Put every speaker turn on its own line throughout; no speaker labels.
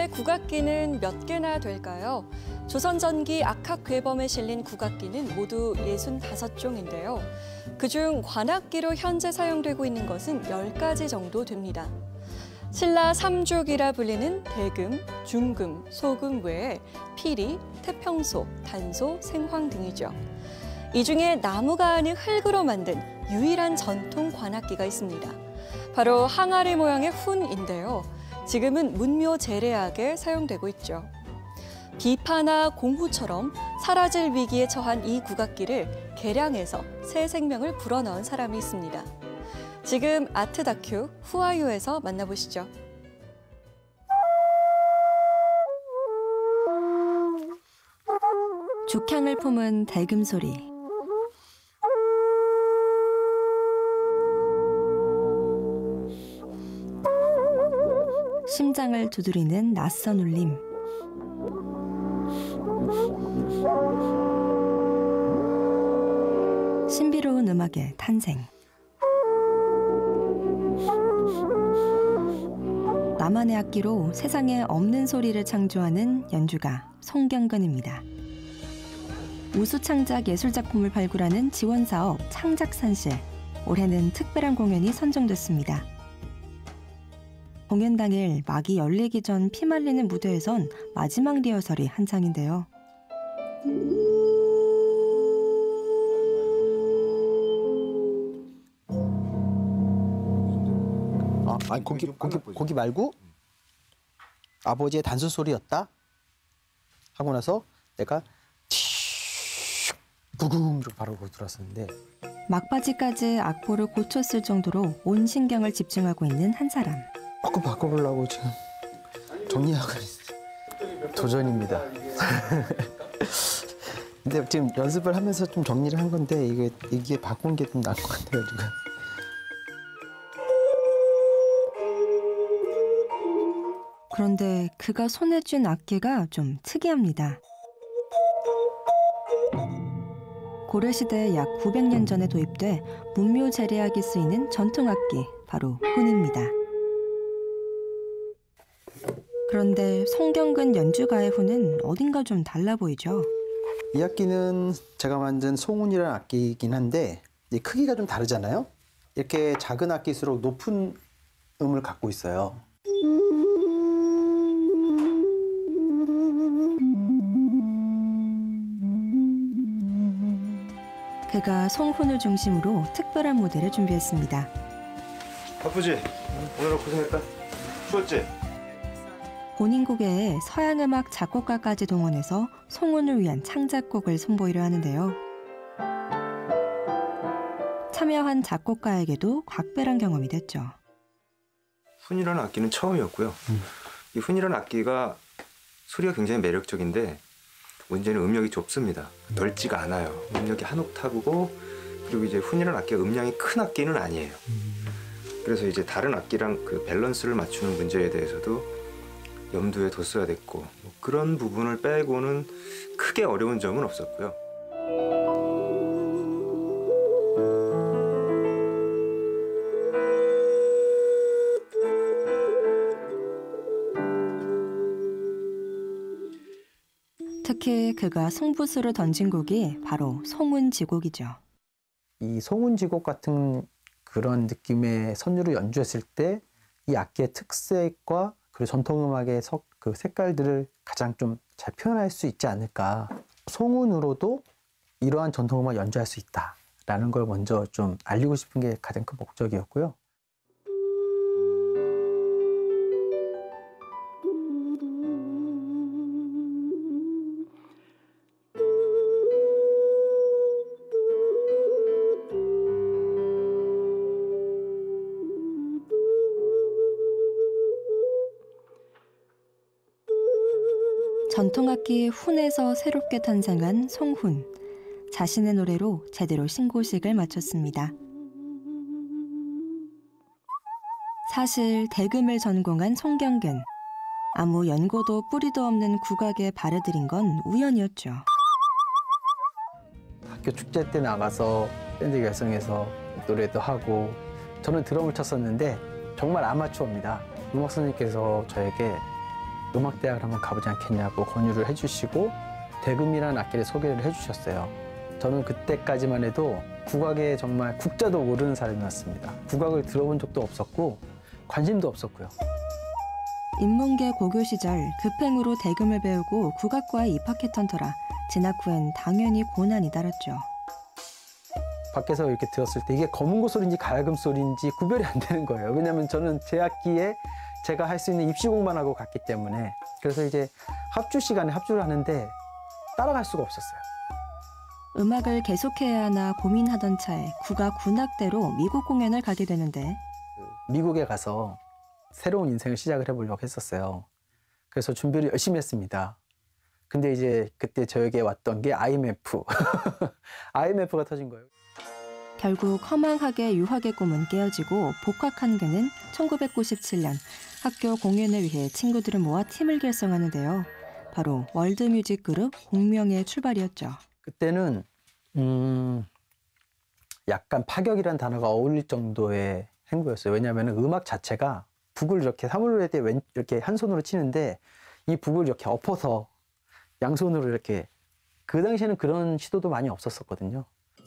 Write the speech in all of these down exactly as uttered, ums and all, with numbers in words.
현재 국악기는 몇 개나 될까요? 조선 전기 악학괴범에 실린 국악기는 모두 예순다섯 종인데요. 그중 관악기로 현재 사용되고 있는 것은 열 가지 정도 됩니다. 신라 삼죽이라 불리는 대금, 중금, 소금 외에 피리, 태평소, 단소, 생황 등이죠. 이 중에 나무가 아닌 흙으로 만든 유일한 전통 관악기가 있습니다. 바로 항아리 모양의 훈인데요. 지금은 문묘 제례악에 사용되고 있죠. 비파나 공후처럼 사라질 위기에 처한 이 국악기를 개량해서 새 생명을 불어넣은 사람이 있습니다. 지금 아트 다큐 후아유에서 만나보시죠.
죽향을 품은 대금 소리. 심장을 두드리는 낯선 울림. 신비로운 음악의 탄생. 나만의 악기로 세상에 없는 소리를 창조하는 연주가 송경근입니다. 우수창작 예술작품을 발굴하는 지원사업 창작산실. 올해는 특별한 공연이 선정됐습니다. 공연 당일 막이 열리기 전 피말리는 무대에선 마지막 리허설이 한창인데요.
아, 아니 고기, 고기, 고기 말고 아버지의 단수 소리였다 하고 나서 내가 튀 부궁 바로 들어왔었는데
막바지까지 악보를 고쳤을 정도로 온 신경을 집중하고 있는 한 사람.
조금 바꿔보려고 지금 정리하고 있어요. 도전입니다. 근데 지금 연습을 하면서 좀 정리를 한 건데 이게 이게 바꾼 게 좀 나은 것 같아요 지금.
그런데 그가 손에 쥔 악기가 좀 특이합니다. 고려시대 약 구백 년 전에 도입돼 문묘 제례악에 쓰이는 전통악기, 바로 훈입니다. 그런데 송경근 연주가의 훈은 어딘가 좀 달라 보이죠?
이 악기는 제가 만든 송훈이라는 악기이긴 한데 이 크기가 좀 다르잖아요. 이렇게 작은 악기일수록 높은 음을 갖고 있어요.
그가 송훈을 중심으로 특별한 무대를 준비했습니다.
바쁘지? 오늘 고생했다. 추웠지?
본인 곡에 서양음악 작곡가까지 동원해서 송훈을 위한 창작곡을 선보이려 하는데요. 참여한 작곡가에게도 각별한 경험이 됐죠.
훈이라는 악기는 처음이었고요. 음. 이 훈이라는 악기가 소리가 굉장히 매력적인데 문제는 음역이 좁습니다. 넓지가 않아요. 음역이 한 옥타브고 그리고 이제 훈이라는 악기가 음량이 큰 악기는 아니에요. 그래서 이제 다른 악기랑 그 밸런스를 맞추는 문제에 대해서도 염두에 뒀어야 됐고 뭐 그런 부분을 빼고는 크게 어려운 점은 없었고요.
특히 그가 승부수를 던진 곡이 바로 송훈지곡이죠.
이 송훈지곡 같은 그런 느낌의 선율을 연주했을 때 이 악기의 특색과 그리고 전통음악의 석, 그 색깔들을 가장 좀 잘 표현할 수 있지 않을까. 송훈으로도 이러한 전통음악 연주할 수 있다라는 걸 먼저 좀 알리고 싶은 게 가장 큰 목적이었고요.
전통악기 훈에서 새롭게 탄생한 송훈. 자신의 노래로 제대로 신고식을 마쳤습니다. 사실 대금을 전공한 송경근. 아무 연고도 뿌리도 없는 국악에 발을 들인 건 우연이었죠.
학교 축제 때 나가서 밴드 결성해서 노래도 하고 저는 드럼을 쳤었는데 정말 아마추어입니다. 음악 선생님께서 저에게 음악대학을 한번 가보지 않겠냐고 권유를 해주시고 대금이라는 악기를 소개를 해주셨어요. 저는 그때까지만 해도 국악에 정말 국자도 모르는 사람이었습니다. 국악을 들어본 적도 없었고 관심도 없었고요.
인문계 고교 시절 급행으로 대금을 배우고 국악과에 입학했던 터라 진학 후엔 당연히 고난이 따랐죠.
밖에서 이렇게 들었을 때 이게 검은고 소리인지 가야금 소리인지 구별이 안 되는 거예요. 왜냐하면 저는 제 악기에 제가 할 수 있는 입시 공부만 하고 갔기 때문에. 그래서 이제 합주 시간에 합주를 하는데 따라갈 수가 없었어요.
음악을 계속해야 하나 고민하던 차에 국악 군악대로 미국 공연을 가게 되는데
미국에 가서 새로운 인생을 시작을 해보려고 했었어요. 그래서 준비를 열심히 했습니다. 근데 이제 그때 저에게 왔던 게 아이엠에프. 아이엠에프가 터진 거예요.
결국 허망하게 유학의 꿈은 깨어지고 복학한 그는 천구백구십칠 년 학교 공연을 위해 친구들을 모아 팀을 결성하는데요. 바로 월드뮤직 그룹 공명의 출발이었죠.
그때는 음, 약간 파격이라는 단어가 어울릴 정도의 행보였어요. 왜냐하면 음악 자체가 북을 이렇게 사물놀이 때 왼, 이렇게 한 손으로 치는데 이 북을 이렇게 엎어서 양손으로 이렇게, 그 당시에는 그런 시도도 많이 없었었거든요.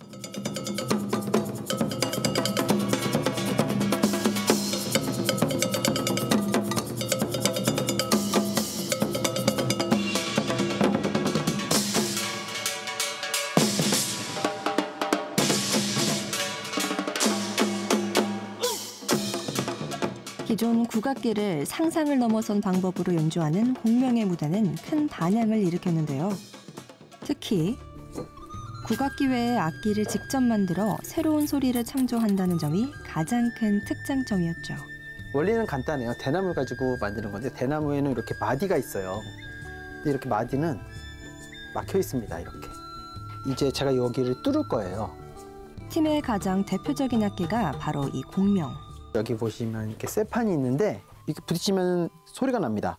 기존 국악기를 상상을 넘어선 방법으로 연주하는 공명의 무대는 큰 반향을 일으켰는데요. 특히 국악기 외의 악기를 직접 만들어 새로운 소리를 창조한다는 점이 가장 큰 특장점이었죠.
원리는 간단해요. 대나무를 가지고 만드는 건데 대나무에는 이렇게 마디가 있어요. 근데 이렇게 마디는 막혀 있습니다. 이렇게. 이제 제가 여기를 뚫을 거예요.
팀의 가장 대표적인 악기가 바로 이 공명.
여기 보시면 이렇게 쇠판이 있는데 이렇게 부딪히면 소리가 납니다.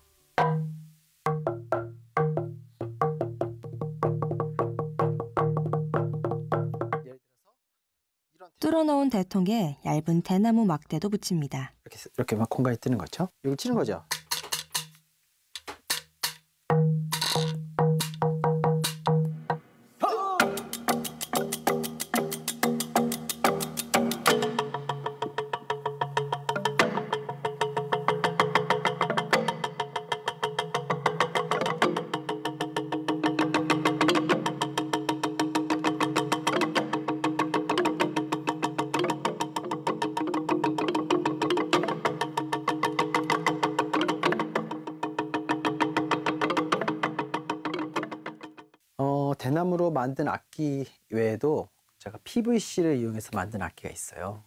뚫어놓은 대통에 얇은 대나무 막대도 붙입니다.
이렇게 이렇게 막 공간이 뜨는 거죠. 이걸 치는 거죠. 어, 대나무로 만든 악기 외에도 제가 피브이씨를 이용해서 만든 악기가 있어요.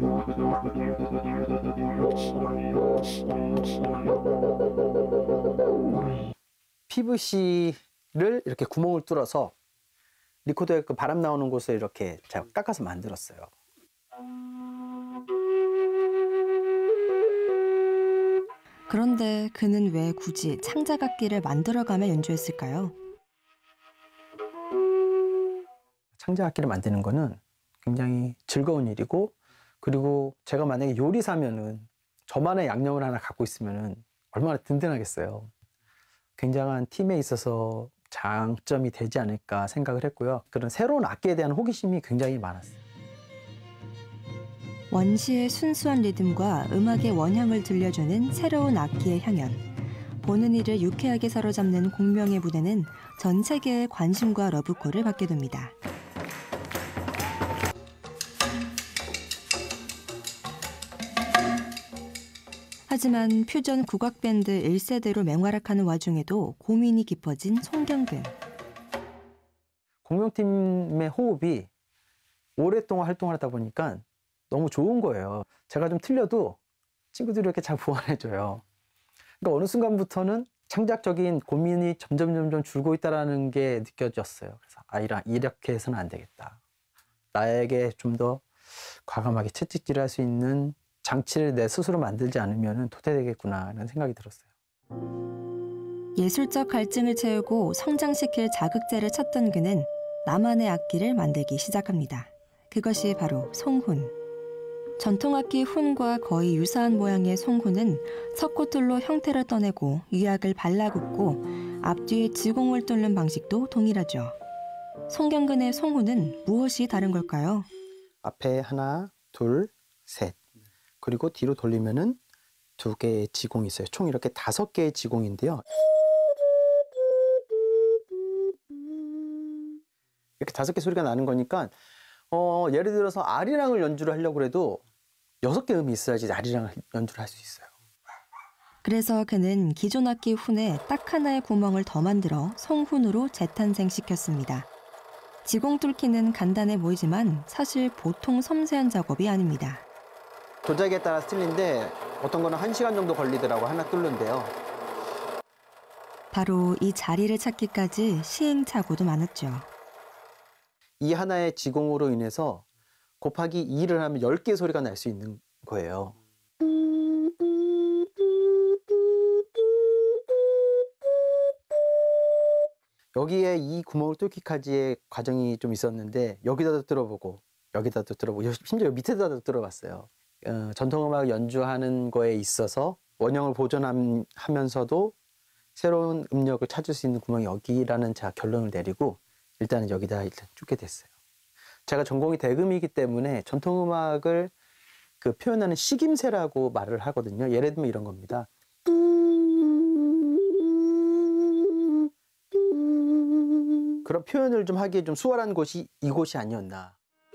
피브이씨를 이렇게 구멍을 뚫어서 리코더에 그 바람 나오는 곳에 이렇게 제가 깎아서 만들었어요.
그런데 그는 왜 굳이 창작 악기를 만들어가며 연주했을까요?
창작 악기를 만드는 거는 굉장히 즐거운 일이고, 그리고 제가 만약에 요리사면은 저만의 양념을 하나 갖고 있으면은 얼마나 든든하겠어요. 굉장한 팀에 있어서 장점이 되지 않을까 생각을 했고요. 그런 새로운 악기에 대한 호기심이 굉장히 많았어요.
원시의 순수한 리듬과 음악의 원형을 들려주는 새로운 악기의 향연. 보는 이를 유쾌하게 사로잡는 공명의 무대는 전 세계의 관심과 러브콜을 받게 됩니다. 하지만 퓨전 국악밴드 일 세대로 맹활약하는 와중에도 고민이 깊어진 송경근.
공명팀의 호흡이 오랫동안 활동을 하다 보니까 너무 좋은 거예요. 제가 좀 틀려도 친구들이 이렇게 잘 보완해줘요. 그러니까 어느 순간부터는 창작적인 고민이 점점 점점 줄고 있다는 게 느껴졌어요. 그래서 아, 이렇게 해서는 안 되겠다. 나에게 좀 더 과감하게 채찍질을 할 수 있는 장치를 내 스스로 만들지 않으면 도태되겠구나 라는 생각이 들었어요.
예술적 갈증을 채우고 성장시킬 자극제를 찾던 그는 나만의 악기를 만들기 시작합니다. 그것이 바로 송훈. 전통악기 훈과 거의 유사한 모양의 송훈은 석고틀로 형태를 떠내고 유약을 발라붙고 앞뒤에 지공을 뚫는 방식도 동일하죠. 송경근의 송훈은 무엇이 다른 걸까요?
앞에 하나, 둘, 셋. 그리고 뒤로 돌리면은 두 개의 지공이 있어요. 총 이렇게 다섯 개의 지공인데요. 이렇게 다섯 개 소리가 나는 거니까 어, 예를 들어서 아리랑을 연주를 하려고 해도 여섯 개 음이 있어야지 아리랑을 연주를 할 수 있어요.
그래서 그는 기존 악기 훈에 딱 하나의 구멍을 더 만들어 송훈으로 재탄생시켰습니다. 지공 뚫기는 간단해 보이지만 사실 보통 섬세한 작업이 아닙니다.
도자기에 따라 틀린데 어떤 거는 한 시간 정도 걸리더라고 하나 뚫는데요.
바로 이 자리를 찾기까지 시행착오도 많았죠.
이 하나의 지공으로 인해서 곱하기 이를 하면 열 개의 소리가 날 수 있는 거예요. 여기에 이 구멍을 뚫기까지의 과정이 좀 있었는데 여기다도 뚫어보고 여기다도 뚫어보고 심지어 밑에다도 뚫어봤어요. 어, 전통음악 연주하는 거에 있어서 원형을 보존하면서도 새로운 음력을 찾을 수 있는 구멍이 여기라는 제가 결론을 내리고 일단은 여기다 일단 뚫게 됐어요. 제가 전공이 대금이기 때문에 전통음악을 그 표현하는 식임새라고 말을 하거든요. 예를 들면 이런 겁니다. 그런 표현을 좀 하기에 좀 수월한 곳이 이곳이 아니었나.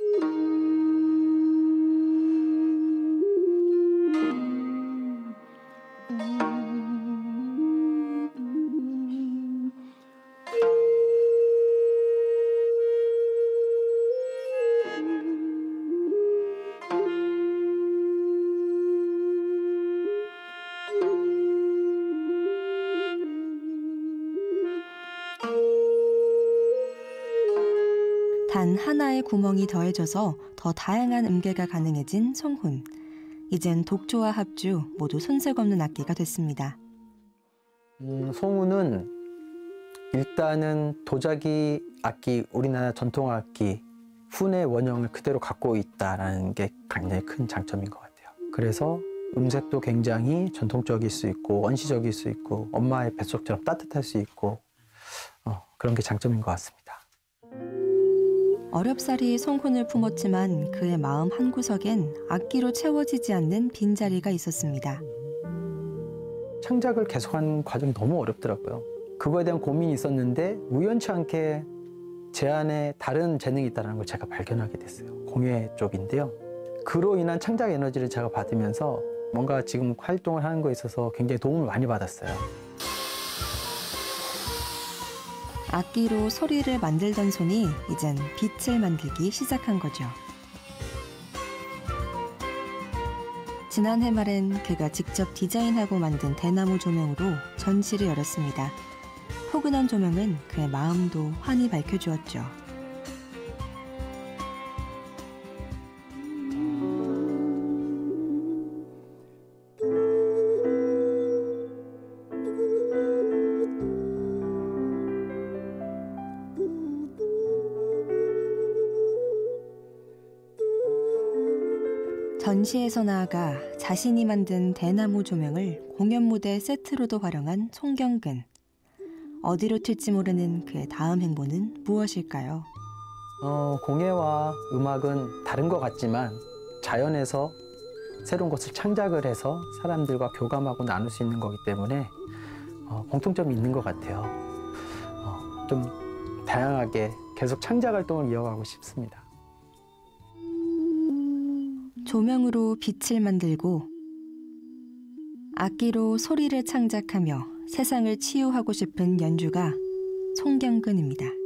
단 하나의 구멍이 더해져서 더 다양한 음계가 가능해진 송훈. 이젠 독초와 합주 모두 손색 없는 악기가 됐습니다.
음, 송훈은 일단은 도자기 악기, 우리나라 전통 악기 훈의 원형을 그대로 갖고 있다는 게 굉장히 큰 장점인 것 같아요. 그래서 음색도 굉장히 전통적일 수 있고 원시적일 수 있고 엄마의 뱃속처럼 따뜻할 수 있고 어, 그런 게 장점인 것 같습니다.
어렵사리 송훈을 품었지만 그의 마음 한구석엔 악기로 채워지지 않는 빈자리가 있었습니다.
창작을 계속하는 과정이 너무 어렵더라고요. 그거에 대한 고민이 있었는데 우연치 않게 제 안에 다른 재능이 있다는 걸 제가 발견하게 됐어요. 공예 쪽인데요. 그로 인한 창작 에너지를 제가 받으면서 뭔가 지금 활동을 하는 거에 있어서 굉장히 도움을 많이 받았어요.
악기로 소리를 만들던 손이 이젠 빛을 만들기 시작한 거죠. 지난해 말엔 그가 직접 디자인하고 만든 대나무 조명으로 전시를 열었습니다. 포근한 조명은 그의 마음도 환히 밝혀주었죠. 전시에서 나아가 자신이 만든 대나무 조명을 공연 무대 세트로도 활용한 송경근. 어디로 튈지 모르는 그의 다음 행보는 무엇일까요?
어, 공예와 음악은 다른 것 같지만 자연에서 새로운 것을 창작을 해서 사람들과 교감하고 나눌 수 있는 거기 때문에 어, 공통점이 있는 것 같아요. 어, 좀 다양하게 계속 창작 활동을 이어가고 싶습니다.
조명으로 빛을 만들고 악기로 소리를 창작하며 세상을 치유하고 싶은 연주가 송경근입니다.